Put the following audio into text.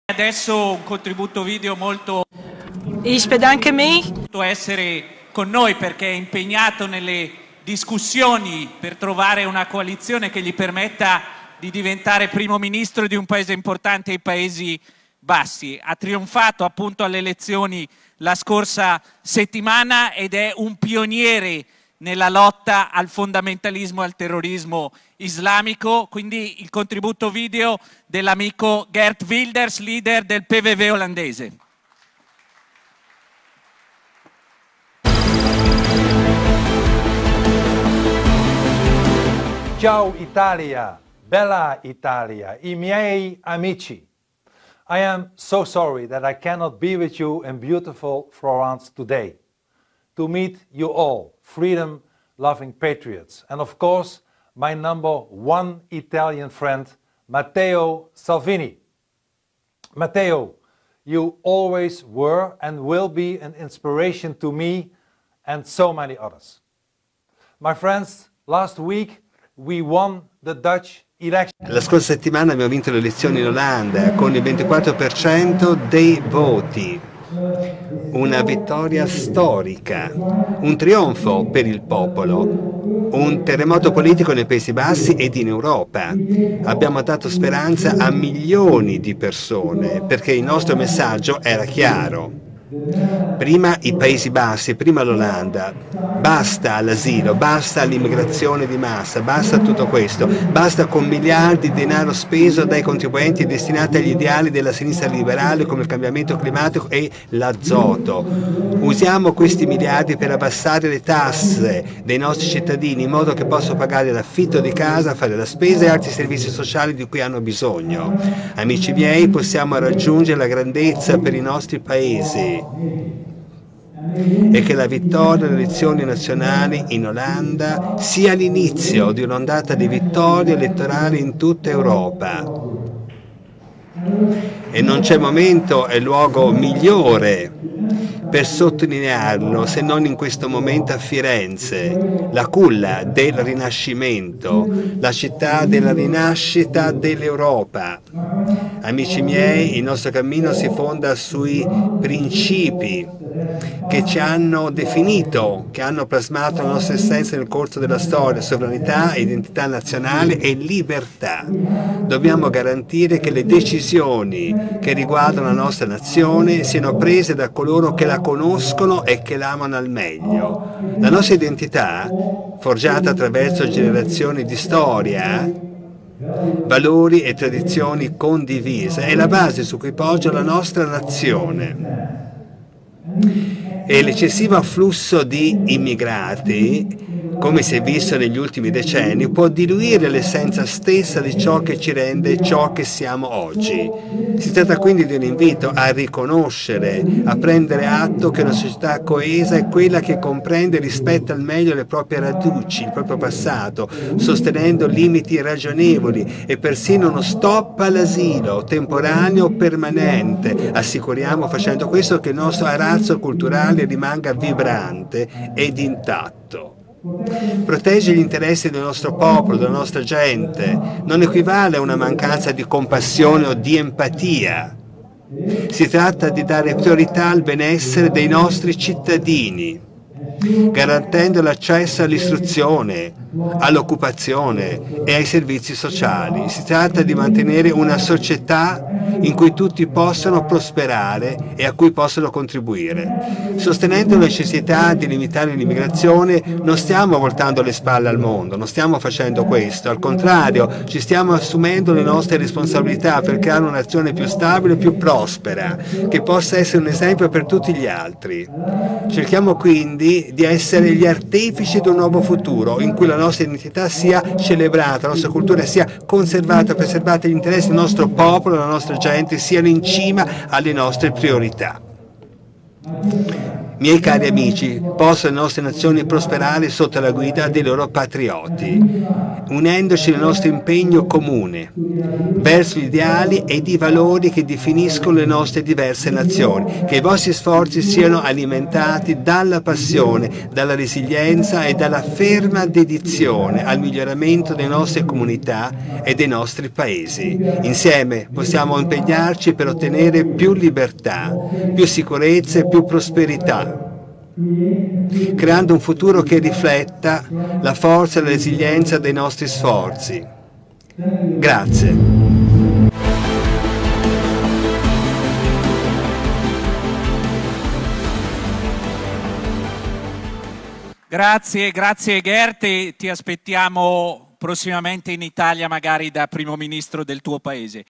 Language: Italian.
Adesso un contributo video molto Ich bedanke mich. essere con noi perché è impegnato nelle discussioni per trovare una coalizione che gli permetta di diventare primo ministro di un paese importante ai Paesi Bassi. Ha trionfato appunto alle elezioni la scorsa settimana ed è un pioniere nella lotta al fondamentalismo e al terrorismo islamico, quindi il contributo video dell'amico Geert Wilders, leader del PVV olandese. Ciao Italia, bella Italia, I miei amici. I am so sorry that I cannot be with you in beautiful Florence today. To meet you all, freedom-loving patriots, and of course, my number one Italian friend, Matteo Salvini. Matteo, you always were and will be an inspiration to me and so many others. My friends, last week we won the Dutch election. La scorsa settimana abbiamo vinto le elezioni in Olanda con il 24% dei voti. Una vittoria storica, un trionfo per il popolo, un terremoto politico nei Paesi Bassi ed in Europa. Abbiamo dato speranza a milioni di persone perché il nostro messaggio era chiaro. Prima i Paesi Bassi, prima l'Olanda, basta all'asilo, basta all'immigrazione di massa, basta a tutto questo, basta con miliardi di denaro speso dai contribuenti destinati agli ideali della sinistra liberale come il cambiamento climatico e l'azoto. Usiamo questi miliardi per abbassare le tasse dei nostri cittadini in modo che possano pagare l'affitto di casa, fare la spesa e altri servizi sociali di cui hanno bisogno. Amici miei, possiamo raggiungere la grandezza per i nostri paesi. E che la vittoria alle elezioni nazionali in Olanda sia l'inizio di un'ondata di vittorie elettorali in tutta Europa. E non c'è momento e luogo migliore per sottolinearlo se non in questo momento a Firenze, la culla del Rinascimento, la città della rinascita dell'Europa. Amici miei, il nostro cammino si fonda sui principi che ci hanno definito, che hanno plasmato la nostra essenza nel corso della storia: sovranità, identità nazionale e libertà. Dobbiamo garantire che le decisioni che riguardano la nostra nazione siano prese da coloro che la conoscono e che l'amano al meglio. La nostra identità, forgiata attraverso generazioni di storia, valori e tradizioni condivise, è la base su cui poggia la nostra nazione. E l'eccessivo afflusso di immigrati, come si è visto negli ultimi decenni, può diluire l'essenza stessa di ciò che ci rende ciò che siamo oggi. Si tratta quindi di un invito a riconoscere, a prendere atto che una società coesa è quella che comprende e rispetta al meglio le proprie radici, il proprio passato, sostenendo limiti ragionevoli e persino uno stop all'asilo, temporaneo o permanente. Assicuriamo facendo questo che il nostro arazzo culturale rimanga vibrante ed intatto. Proteggere gli interessi del nostro popolo, della nostra gente, non equivale a una mancanza di compassione o di empatia. Si tratta di dare priorità al benessere dei nostri cittadini, garantendo l'accesso all'istruzione, all'occupazione e ai servizi sociali. Si tratta di mantenere una società in cui tutti possano prosperare e a cui possano contribuire. Sostenendo la necessità di limitare l'immigrazione non stiamo voltando le spalle al mondo, non stiamo facendo questo, al contrario ci stiamo assumendo le nostre responsabilità per creare una nazione più stabile e più prospera, che possa essere un esempio per tutti gli altri. Cerchiamo quindi di essere gli artefici di un nuovo futuro in cui la nostra identità sia celebrata, la nostra cultura sia conservata, preservata, gli interessi del nostro popolo, della nostra gente siano in cima alle nostre priorità. Miei cari amici, possono le nostre nazioni prosperare sotto la guida dei loro patrioti, unendoci nel nostro impegno comune verso gli ideali ed i valori che definiscono le nostre diverse nazioni. Che i vostri sforzi siano alimentati dalla passione, dalla resilienza e dalla ferma dedizione al miglioramento delle nostre comunità e dei nostri paesi. Insieme possiamo impegnarci per ottenere più libertà, più sicurezza e più prosperità, creando un futuro che rifletta la forza e la resilienza dei nostri sforzi. Grazie. Grazie Gert, e ti aspettiamo prossimamente in Italia, magari da primo ministro del tuo paese.